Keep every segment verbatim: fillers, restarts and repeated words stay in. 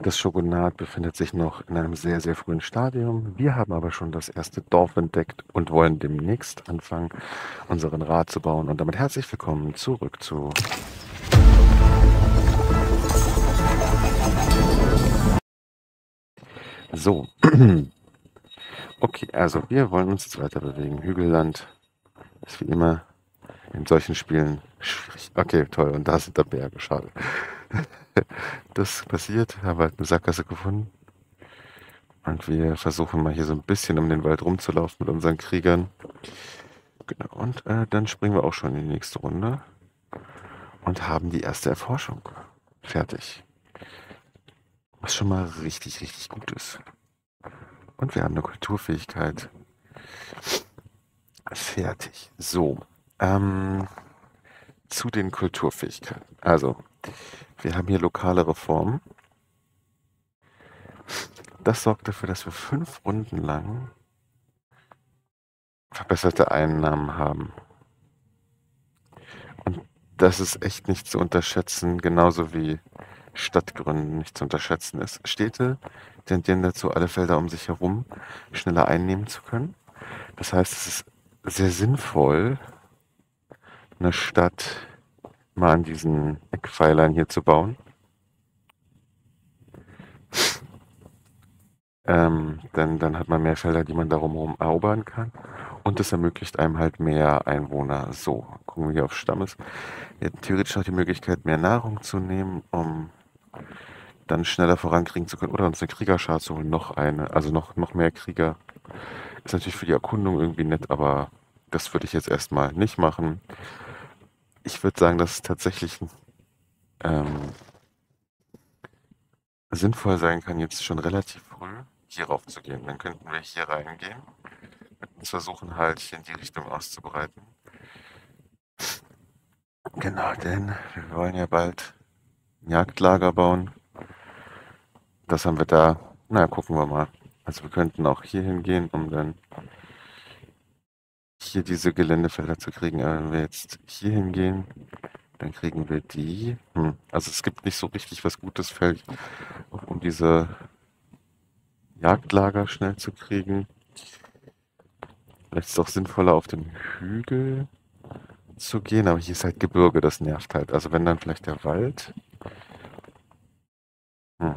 Das Shogunat befindet sich noch in einem sehr, sehr frühen Stadium. Wir haben aber schon das erste Dorf entdeckt und wollen demnächst anfangen, unseren Rat zu bauen. Und damit herzlich willkommen zurück zu... So. Okay, also wir wollen uns jetzt weiter bewegen. Hügelland ist wie immer in solchen Spielen schwierig. Okay, toll. Und da sind da Berge. Schade. Das passiert. Haben wir halt eine Sackgasse gefunden. Und wir versuchen mal hier so ein bisschen um den Wald rumzulaufen mit unseren Kriegern. Genau. Und äh, dann springen wir auch schon in die nächste Runde. Und haben die erste Erforschung. Fertig. Was schon mal richtig, richtig gut ist. Und wir haben eine Kulturfähigkeit. Fertig. So. Ähm, zu den Kulturfähigkeiten. Also, wir haben hier lokale Reformen. Das sorgt dafür, dass wir fünf Runden lang verbesserte Einnahmen haben. Und das ist echt nicht zu unterschätzen, genauso wie Stadtgründen nicht zu unterschätzen ist. Städte tendieren dazu, alle Felder um sich herum schneller einnehmen zu können. Das heißt, es ist sehr sinnvoll, eine Stadt mal an diesen Eckpfeilern hier zu bauen. Ähm, denn dann hat man mehr Felder, die man darum herum erobern kann. Und es ermöglicht einem halt mehr Einwohner. So, gucken wir hier auf Stammes. Wir hätten theoretisch noch die Möglichkeit, mehr Nahrung zu nehmen, um dann schneller vorankriegen zu können. Oder uns eine Kriegerschar zu holen. Noch eine, also noch, noch mehr Krieger. Ist natürlich für die Erkundung irgendwie nett, aber das würde ich jetzt erstmal nicht machen. Ich würde sagen, dass es tatsächlich ähm, sinnvoll sein kann, jetzt schon relativ früh hier rauf zu gehen. Dann könnten wir hier reingehen und versuchen halt hier in die Richtung auszubereiten. Genau, denn wir wollen ja bald ein Jagdlager bauen. Das haben wir da. Na, gucken wir mal. Also wir könnten auch hier hingehen, um dann hier diese Geländefelder zu kriegen. Aber wenn wir jetzt hier hingehen, dann kriegen wir die. Hm. Also es gibt nicht so richtig was Gutes Feld, um diese Jagdlager schnell zu kriegen. Vielleicht ist es auch sinnvoller, auf den Hügel zu gehen, aber hier ist halt Gebirge, das nervt halt. Also wenn dann vielleicht der Wald. Hm.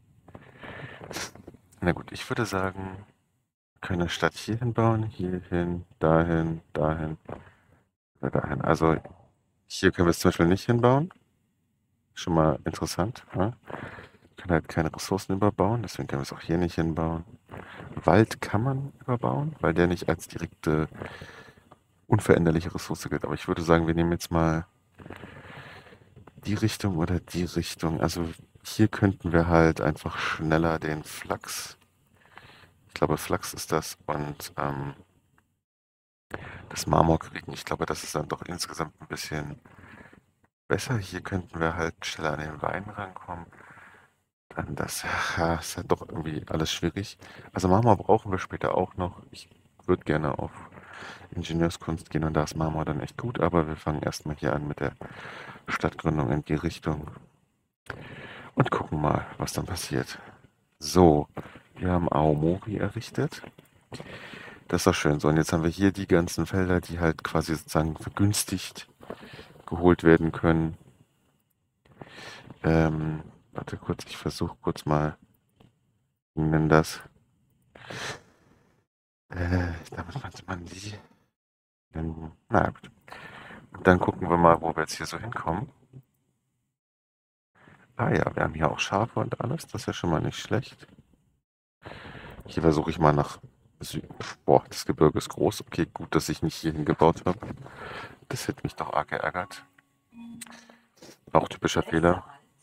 Na gut, ich würde sagen, wir können eine Stadt hier hinbauen, hierhin, dahin, dahin, oder dahin. Also hier können wir es zum Beispiel nicht hinbauen. Schon mal interessant. Ja? Wir können halt keine Ressourcen überbauen, deswegen können wir es auch hier nicht hinbauen. Wald kann man überbauen, weil der nicht als direkte unveränderliche Ressource gilt. Aber ich würde sagen, wir nehmen jetzt mal die Richtung oder die Richtung. Also hier könnten wir halt einfach schneller den Flachs, ich glaube Flachs ist das, und ähm, das Marmor kriegen. Ich glaube, das ist dann doch insgesamt ein bisschen besser. Hier könnten wir halt schneller an den Wein rankommen. Dann das, ja, ist halt doch irgendwie alles schwierig. Also Marmor brauchen wir später auch noch. Ich würde gerne auf Ingenieurskunst gehen und da ist Marmor dann echt gut, aber wir fangen erstmal hier an mit der Stadtgründung in die Richtung und gucken mal, was dann passiert. So, wir haben Aomori errichtet. Das ist doch schön. So, und jetzt haben wir hier die ganzen Felder, die halt quasi sozusagen vergünstigt geholt werden können. Ähm, warte kurz, ich versuche kurz mal, wie nennen das? Äh, damit meinte man die. Ähm, na gut. Und dann gucken wir mal, wo wir jetzt hier so hinkommen. Ah ja, wir haben hier auch Schafe und alles. Das ist ja schon mal nicht schlecht. Hier versuche ich mal nach Süden. Boah, das Gebirge ist groß. Okay, gut, dass ich nicht hier hingebaut habe. Das hätte mich doch arg geärgert. Auch typischer Fehler.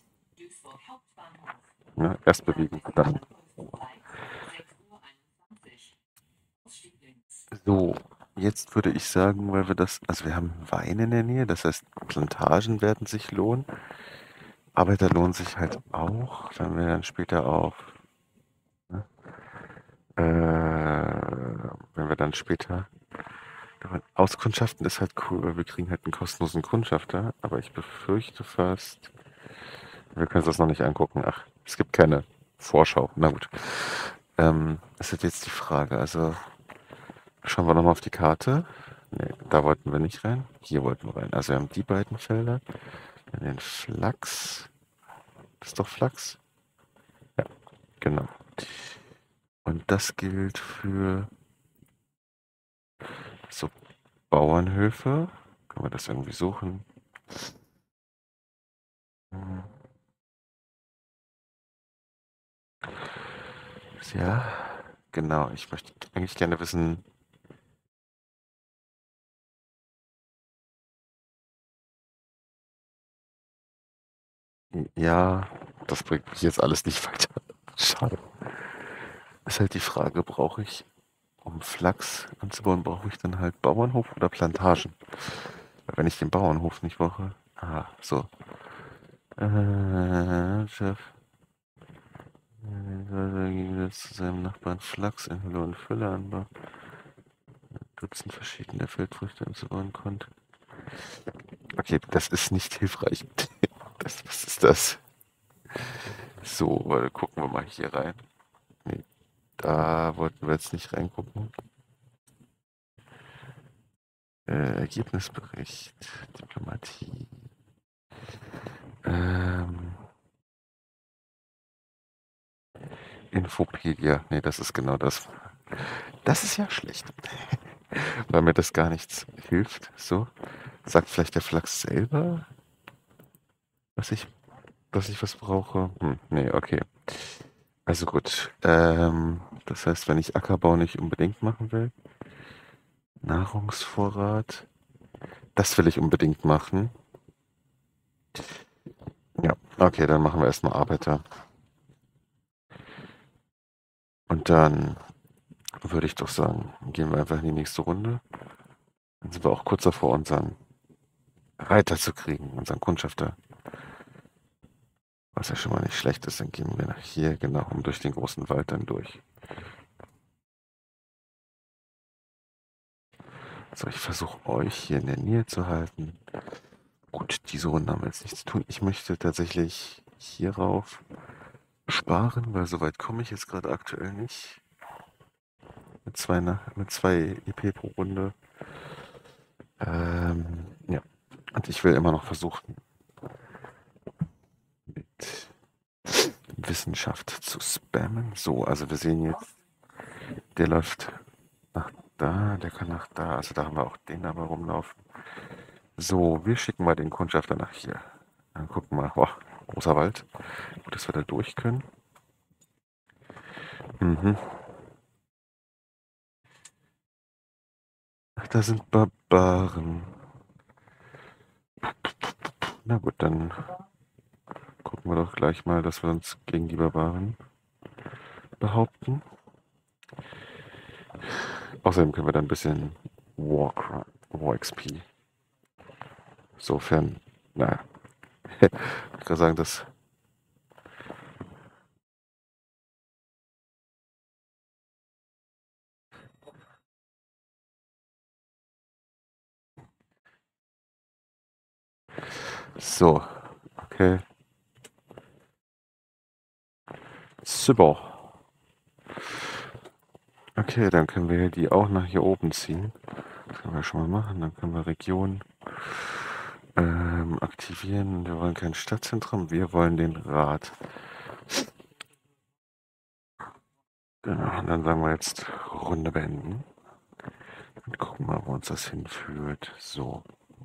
Ne? Erst bewegen, dann. So, jetzt würde ich sagen, weil wir das, also wir haben Wein in der Nähe, das heißt, Plantagen werden sich lohnen. Arbeiter lohnen sich halt auch, wenn wir dann später auf, ne? äh, wenn wir dann später, Auskundschaften ist halt cool, weil wir kriegen halt einen kostenlosen Kundschafter, aber ich befürchte fast, wir können uns das noch nicht angucken, ach, Es gibt keine Vorschau. Na gut. Ähm, ist das jetzt die Frage. Also schauen wir nochmal auf die Karte. Ne, da wollten wir nicht rein. Hier wollten wir rein. Also wir haben die beiden Felder. Dann den Flachs. Das ist doch Flachs? Ja, genau. Und das gilt für so Bauernhöfe. Können wir das irgendwie suchen? Hm. Ja, genau. Ich möchte eigentlich gerne wissen. Ja, das bringt mich jetzt alles nicht weiter. Schade. Ist halt die Frage, brauche ich, um Flachs anzubauen, brauche ich dann halt Bauernhof oder Plantagen? Weil wenn ich den Bauernhof nicht brauche. Ah, so. Äh, Chef. Im Gegensatz zu seinem Nachbarn Flachs in Hülle und Fülle anbaut. Dutzend verschiedene Feldfrüchte anzubauen konnte. Okay, das ist nicht hilfreich. Das, was ist das? So, warte, gucken wir mal hier rein. Nee, da wollten wir jetzt nicht reingucken. Äh, Ergebnisbericht, Diplomatie. Ähm, Infopedia. Nee, das ist genau das. Das ist ja schlecht. Weil mir das gar nichts hilft. So. Sagt vielleicht der Flachs selber, was ich, dass ich was brauche? Hm, nee, okay. Also gut. Ähm, das heißt, wenn ich Ackerbau nicht unbedingt machen will, Nahrungsvorrat, das will ich unbedingt machen. Ja, okay, dann machen wir erstmal Arbeiter. Und dann würde ich doch sagen, gehen wir einfach in die nächste Runde. Dann sind wir auch kurz davor, unseren Reiter zu kriegen, unseren Kundschafter. Was ja schon mal nicht schlecht ist, dann gehen wir nach hier, genau, um durch den großen Wald dann durch. So, ich versuche euch hier in der Nähe zu halten. Gut, diese Runde haben wir jetzt nichts zu tun. Ich möchte tatsächlich hierauf sparen, weil so weit komme ich jetzt gerade aktuell nicht. Mit zwei, nach, mit zwei E P pro Runde. Ähm, ja. Und ich will immer noch versuchen, mit Wissenschaft zu spammen. So, also wir sehen jetzt, der läuft nach da, der kann nach da. Also da haben wir auch den aber rumlaufen. So, wir schicken mal den Kundschafter nach hier. Dann gucken wir mal. Boah, großer Wald. Gut, dass wir da durch können. Mhm. Ach, da sind Barbaren. Na gut, dann gucken wir doch gleich mal, dass wir uns gegen die Barbaren behaupten. Außerdem können wir dann ein bisschen War, War X P. Sofern, naja, ich kann sagen, dass. So, okay. Super. Okay, dann können wir die auch nach hier oben ziehen. Das können wir schon mal machen. Dann können wir Region ähm, aktivieren. Wir wollen kein Stadtzentrum, wir wollen den Rat. Genau, und dann sagen wir jetzt Runde beenden. Und gucken mal, wo uns das hinführt. So.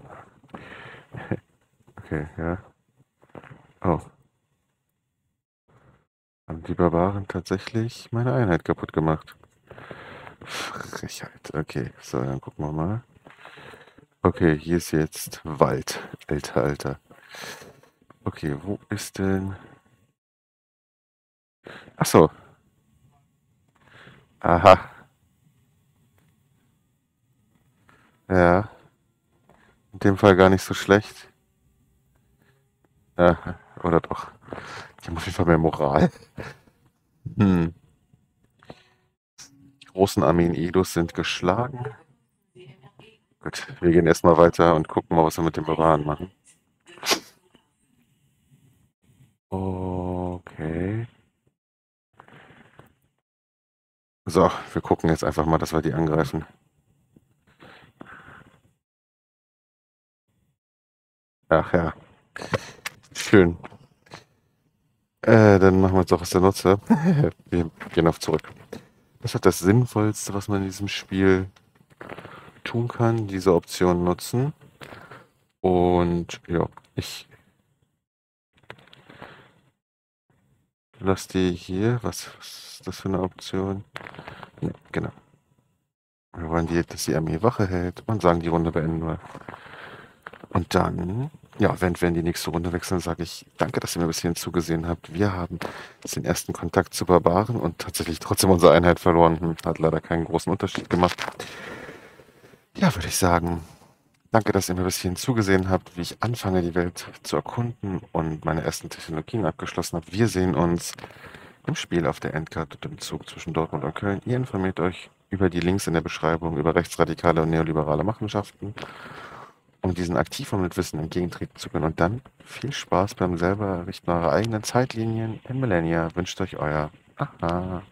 Okay, ja. Oh. Haben die Barbaren tatsächlich meine Einheit kaputt gemacht? Frechheit. Okay, so, dann gucken wir mal. Okay, hier ist jetzt Wald. Alter, Alter. Okay, wo ist denn... Ach so. Aha. Ja, in dem Fall gar nicht so schlecht. Ja, oder doch. Die haben auf jeden Fall mehr Moral. Hm. Die großen Armeen Edos sind geschlagen. Gut, wir gehen erstmal weiter und gucken mal, was wir mit den Barbaren machen. Okay. So, wir gucken jetzt einfach mal, dass wir die angreifen. Ach ja, schön. Äh, dann machen wir jetzt auch aus der Nutzer. Wir gehen auf zurück. Das ist das Sinnvollste, was man in diesem Spiel tun kann, diese Option nutzen. Und ja, ich lasse die hier. Was, was ist das für eine Option? Ne, genau. Wir wollen, die, dass die Armee Wache hält und sagen, die Runde beenden wir. Und dann, ja, wenn wir in die nächste Runde wechseln, sage ich, danke, dass ihr mir bis hierhin zugesehen habt. Wir haben den ersten Kontakt zu Barbaren und tatsächlich trotzdem unsere Einheit verloren. Hm, Hat leider keinen großen Unterschied gemacht. Ja, würde ich sagen, danke, dass ihr mir bis hierhin zugesehen habt, wie ich anfange, die Welt zu erkunden und meine ersten Technologien abgeschlossen habe. Wir sehen uns im Spiel auf der Endcard und im Zug zwischen Dortmund und Köln. Ihr informiert euch über die Links in der Beschreibung über rechtsradikale und neoliberale Machenschaften, um diesen aktiv und mit Wissen entgegentreten zu können. Und dann viel Spaß beim selber Errichten eurer eigenen Zeitlinien in Millennia. Wünscht euch euer Aha.